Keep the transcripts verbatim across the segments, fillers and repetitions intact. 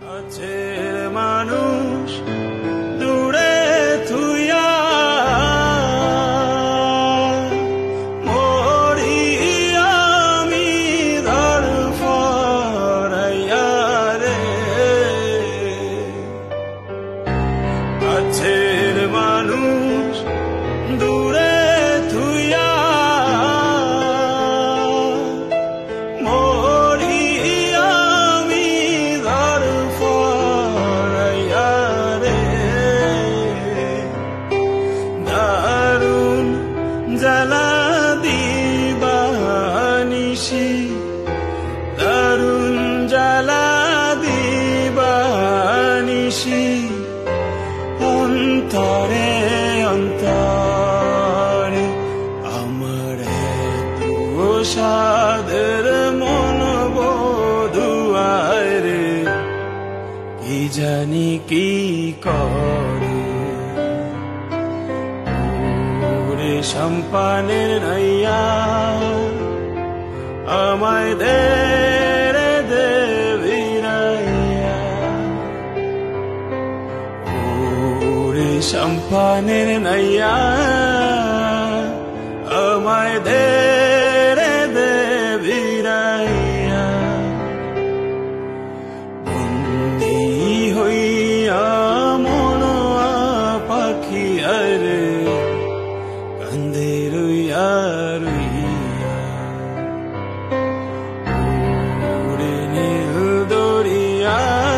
কাছের মানুষ দূরে থুইয়া মরি আমি ধড়ফড়াইয়া রে। কাছের মানুষ দূরে থুইয়া মরি আমি ধড়ফড়াইয়া রে। দারুণ জ্বালা দিবানিশি, দারুণ জ্বালা দিবানিশি, অন্তরে অন্তরে আমার তো সাদের মন বধুয়ায় রে। কি জানি কি করে ওরে সম্পানের নাইয়া আমায় দে রে দে ভিড়াইয়া। ওরে সম্পানের নাইয়া আমায় দে রে দে ভিড়াইয়া। বন্দি হইয়া মনোয়া পাখি আরে কান্দে রইয়া রইয়া। ওরে নীল দরিয়া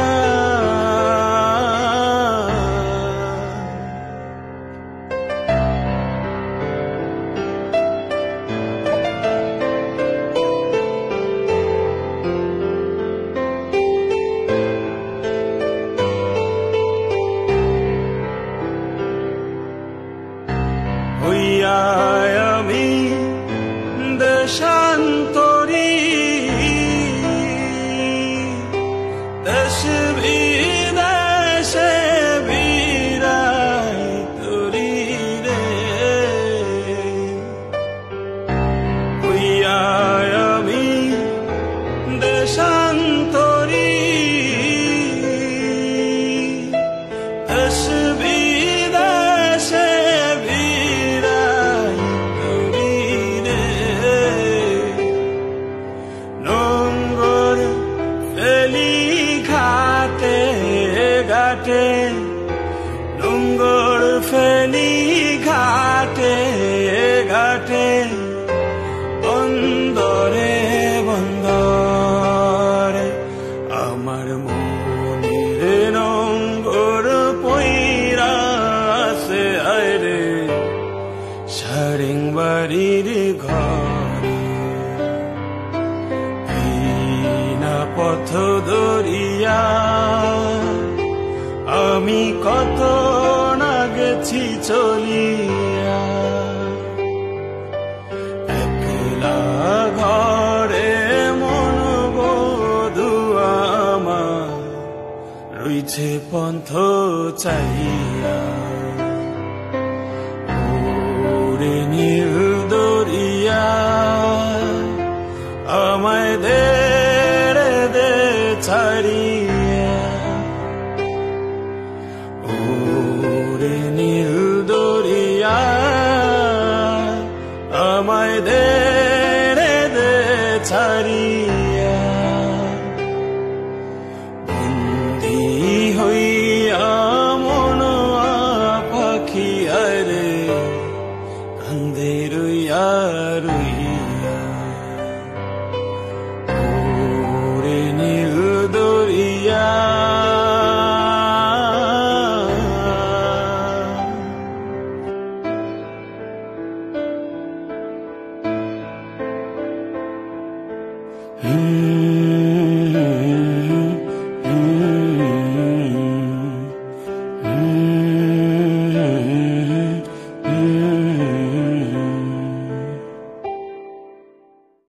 হইয়া আমি দেশান্তরী, দেশ বিদেশে বিরাই তরি রে। হইয়া আমি দেশান্তরী, দেশ বিদেশে ঘাটে নোঙ্গর ফেলি ঘাটে ঘাটে বন্দরে বন্দরে আমার মনের নোঙ্গর পইরা আছে আরে সারেং বাড়ির ঘরে। এই না পথ ধরিয়া আমি কত না গেছি চলিয়া। একলা ঘরে মন বধুয়া আমার রইছে পন্থ চাইয়া। ওরে নীল দরিয়া আমায় দে রে দে ছাড়িয়া। ওরে নীল দরিয়া আমায় দে রে দে ছাড়িয়া।